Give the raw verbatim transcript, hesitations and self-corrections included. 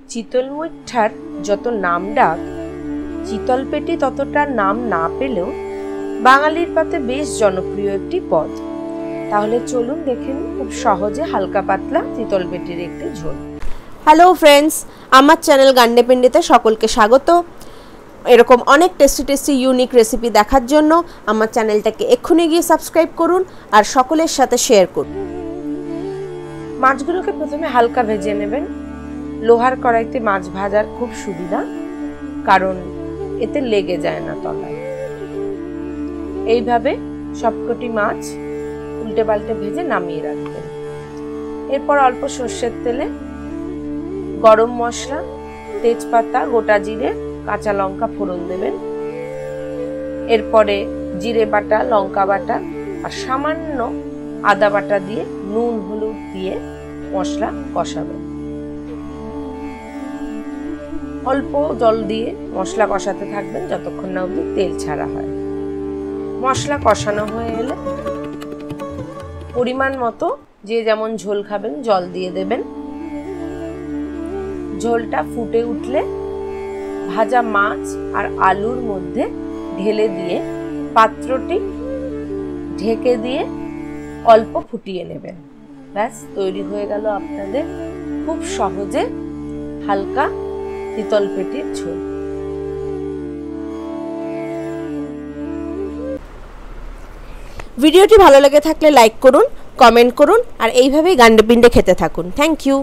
চিতল মুইঠার যত নাম ডাক, চিতল পেটি ততটা নাম না পেলেও বাঙালির পাতে বেশ জনপ্রিয় একটি পদ। তাহলে চলুন দেখে নিন খুব সহজে হালকা পাতলা চিতল পেটির একটি ঝোল। হ্যালো ফ্রেন্ডস, আমার চ্যানেল গান্ডে পিন্ডিতে সকলকে স্বাগত। এরকম অনেক টেস্টি টেস্টি ইউনিক রেসিপি দেখার জন্য আমার চ্যানেলটাকে এক্ষুনি গিয়ে সাবস্ক্রাইব করুন আর সকলের সাথে শেয়ার করুন। মাছগুলোকে প্রথমে হালকা ভেজে নেবেন। লোহার কড়াইতে মাছ ভাজার খুব সুবিধা, কারণ এতে লেগে যায় না তলায়। এইভাবে সবকটি মাছ উল্টে পাল্টে ভেজে নামিয়ে রাখবেন। এরপর অল্প সর্ষের তেলে গরম মশলা, তেজপাতা, গোটা জিরে, কাঁচা লঙ্কা ফোড়ন দেবেন। এরপরে জিরে বাটা, লঙ্কা বাটা আর সামান্য আদা বাটা দিয়ে নুন হলুদ দিয়ে মশলা কষাবেন। অল্প জল দিয়ে মশলা কষাতে থাকবেন যতক্ষণ না অবধি তেল ছাড়া হয়। মশলা কষানো হয়ে এলে পরিমাণ মতো যে যেমন ঝোল খাবেন জল দিয়ে দেবেন। ঝোলটা ফুটে উঠলে ভাজা মাছ আর আলুর মধ্যে ঢেলে দিয়ে পাত্রটি ঢেকে দিয়ে অল্প ফুটিয়ে নেবেন। ব্যাস তৈরি হয়ে গেল আপনাদের খুব সহজে হালকা চিতল পেটির ঝোল। ভিডিওটি ভালো লেগে থাকলে লাইক করুন, কমেন্ট করুন আর এইভাবেই গান্ডে পিন্ডে খেতে থাকুন। Thank you.